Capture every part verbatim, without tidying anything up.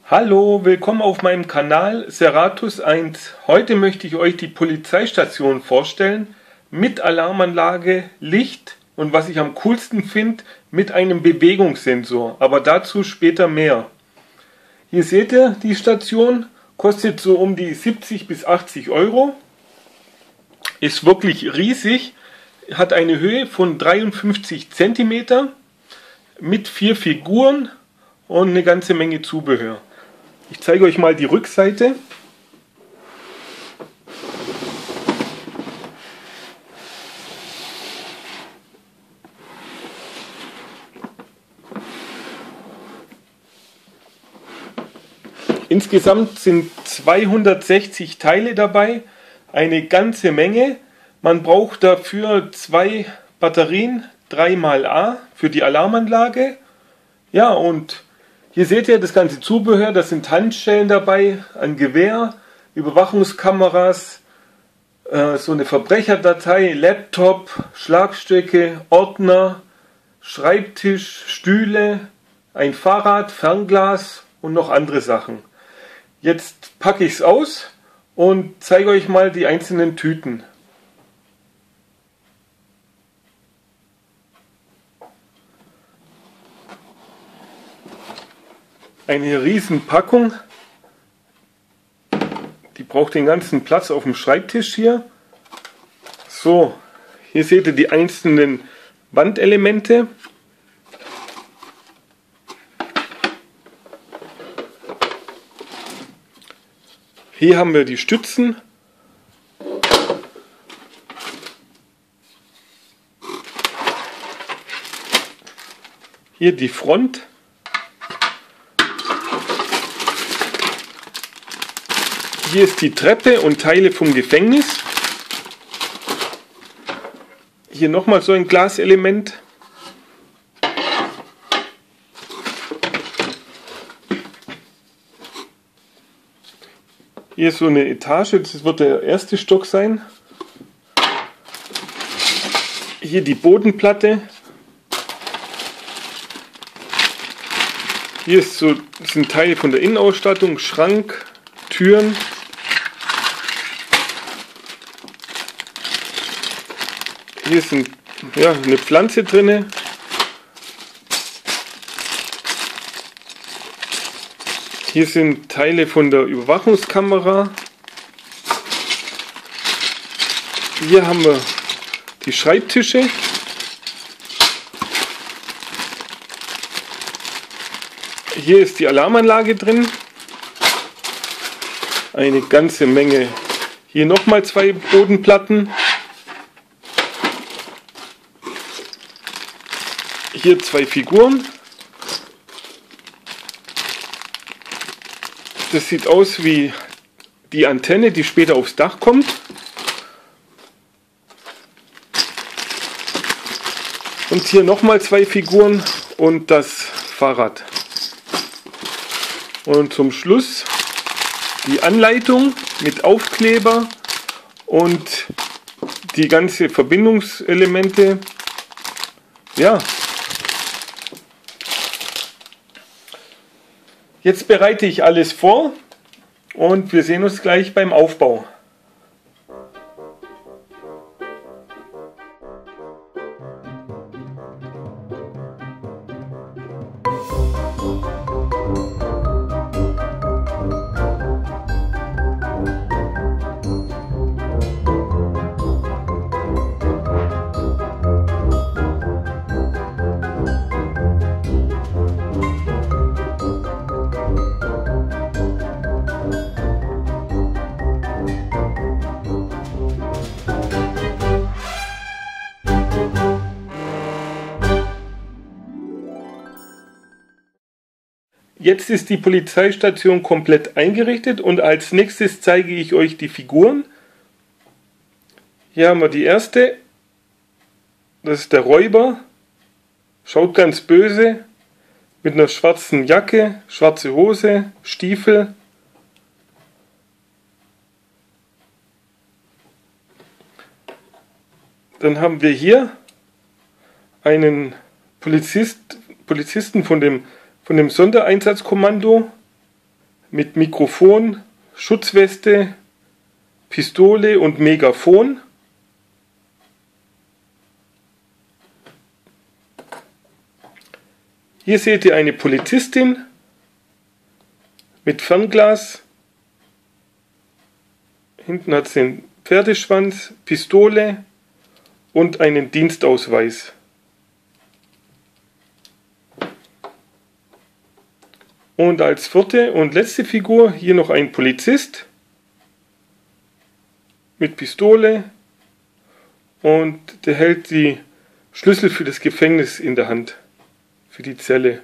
Hallo, willkommen auf meinem Kanal Seratus eins. Heute möchte ich euch die Polizeistation vorstellen mit Alarmanlage, Licht und was ich am coolsten finde, mit einem Bewegungssensor. Aber dazu später mehr. Hier seht ihr, die Station kostet so um die siebzig bis achtzig Euro. Ist wirklich riesig, hat eine Höhe von dreiundfünfzig Zentimeter mit vier Figuren und eine ganze Menge Zubehör. Ich zeige euch mal die Rückseite. Insgesamt sind zweihundertsechzig Teile dabei, eine ganze Menge. Man braucht dafür zwei Batterien, drei mal A für die Alarmanlage. Ja, und hier seht ihr das ganze Zubehör, da sind Handschellen dabei, ein Gewehr, Überwachungskameras, äh, so eine Verbrecherdatei, Laptop, Schlagstöcke, Ordner, Schreibtisch, Stühle, ein Fahrrad, Fernglas und noch andere Sachen. Jetzt packe ich es aus und zeige euch mal die einzelnen Tüten. Eine riesen Packung, die braucht den ganzen Platz auf dem Schreibtisch hier. So, hier seht ihr die einzelnen Wandelemente. Hier haben wir die Stützen. Hier die Front. Hier ist die Treppe und Teile vom Gefängnis. Hier nochmal so ein Glaselement. Hier ist so eine Etage, das wird der erste Stock sein. Hier die Bodenplatte. Hier ist so, das sind Teile von der Innenausstattung, Schrank, Türen. Hier ist ein, ja, eine Pflanze drin. Hier sind Teile von der Überwachungskamera. Hier haben wir die Schreibtische. Hier ist die Alarmanlage drin. Eine ganze Menge. Hier nochmal zwei Bodenplatten. Hier zwei Figuren. Das sieht aus wie die Antenne, die später aufs Dach kommt. Und hier nochmal zwei Figuren und das Fahrrad. Und zum Schluss die Anleitung mit Aufkleber und die ganze Verbindungselemente. Ja. Jetzt bereite ich alles vor und wir sehen uns gleich beim Aufbau. Jetzt ist die Polizeistation komplett eingerichtet und als nächstes zeige ich euch die Figuren. Hier haben wir die erste. Das ist der Räuber. Schaut ganz böse. Mit einer schwarzen Jacke, schwarze Hose, Stiefel. Dann haben wir hier einen Polizist, Polizisten von dem, von dem Sondereinsatzkommando. mit Mikrofon, Schutzweste, Pistole und Megafon. Hier seht ihr eine Polizistin mit Fernglas. Hinten hat sie einen Pferdeschwanz, Pistole und einen Dienstausweis. Und als vierte und letzte Figur hier noch ein Polizist mit Pistole und der hält die Schlüssel für das Gefängnis in der Hand, für die Zelle.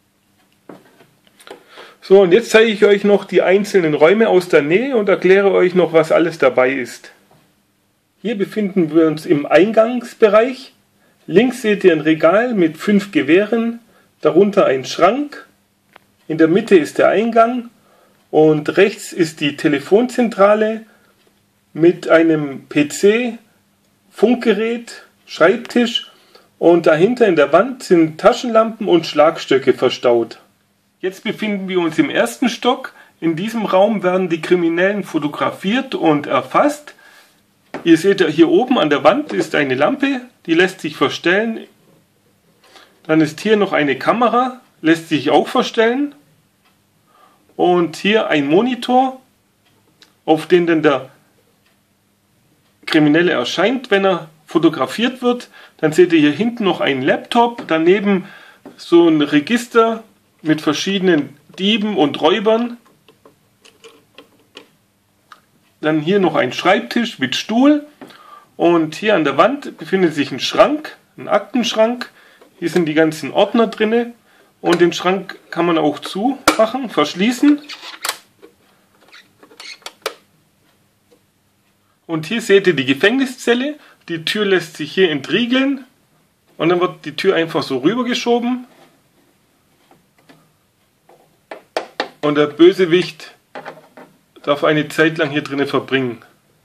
So, und jetzt zeige ich euch noch die einzelnen Räume aus der Nähe und erkläre euch noch, was alles dabei ist. Hier befinden wir uns im Eingangsbereich. Links seht ihr ein Regal mit fünf Gewehren, darunter ein Schrank. In der Mitte ist der Eingang und rechts ist die Telefonzentrale mit einem P C, Funkgerät, Schreibtisch und dahinter in der Wand sind Taschenlampen und Schlagstöcke verstaut. Jetzt befinden wir uns im ersten Stock. In diesem Raum werden die Kriminellen fotografiert und erfasst. Ihr seht ja, hier oben an der Wand ist eine Lampe, die lässt sich verstellen. Dann ist hier noch eine Kamera, lässt sich auch verstellen. Und hier ein Monitor, auf den dann der Kriminelle erscheint, wenn er fotografiert wird. Dann seht ihr hier hinten noch einen Laptop, daneben so ein Register mit verschiedenen Dieben und Räubern. Dann hier noch ein Schreibtisch mit Stuhl. Und hier an der Wand befindet sich ein Schrank, ein Aktenschrank. Hier sind die ganzen Ordner drin. Und den Schrank kann man auch zumachen, verschließen. Und hier seht ihr die Gefängniszelle. Die Tür lässt sich hier entriegeln. Und dann wird die Tür einfach so rübergeschoben. Und der Bösewicht darf eine Zeit lang hier drinnen verbringen.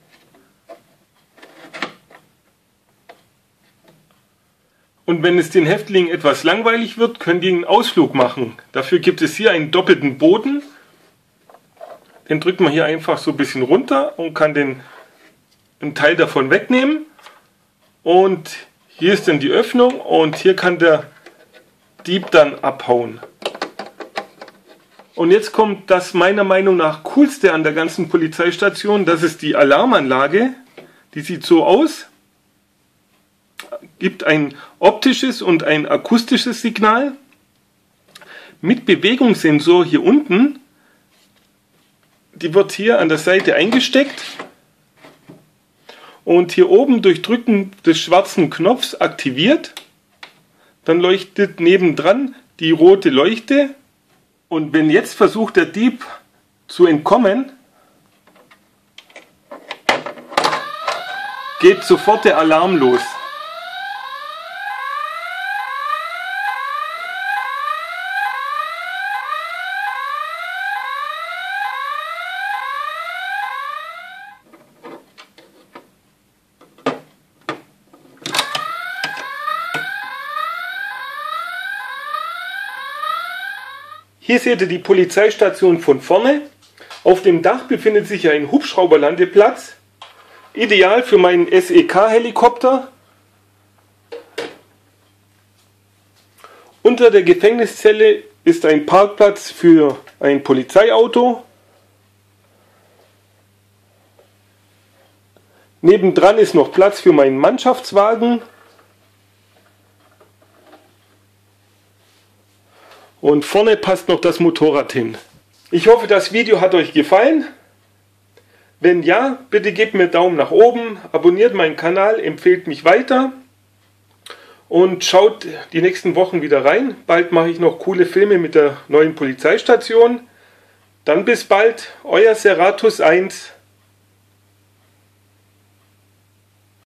Und wenn es den Häftlingen etwas langweilig wird, können die einen Ausflug machen. Dafür gibt es hier einen doppelten Boden. Den drückt man hier einfach so ein bisschen runter und kann den, einen Teil davon wegnehmen. Und hier ist dann die Öffnung und hier kann der Dieb dann abhauen. Und jetzt kommt das meiner Meinung nach coolste an der ganzen Polizeistation. Das ist die Alarmanlage. Die sieht so aus. Gibt ein optisches und ein akustisches Signal. Mit Bewegungssensor hier unten. Die wird hier an der Seite eingesteckt. Und hier oben durch Drücken des schwarzen Knopfs aktiviert. Dann leuchtet nebendran die rote Leuchte. Und wenn jetzt versucht der Dieb zu entkommen, geht sofort der Alarm los. Hier seht ihr die Polizeistation von vorne. Auf dem Dach befindet sich ein Hubschrauberlandeplatz. Ideal für meinen S E K-Helikopter. Unter der Gefängniszelle ist ein Parkplatz für ein Polizeiauto. Nebendran ist noch Platz für meinen Mannschaftswagen. Und vorne passt noch das Motorrad hin. Ich hoffe, das Video hat euch gefallen. Wenn ja, bitte gebt mir Daumen nach oben, abonniert meinen Kanal, empfehlt mich weiter und schaut die nächsten Wochen wieder rein. Bald mache ich noch coole Filme mit der neuen Polizeistation. Dann bis bald, euer Seratus eins.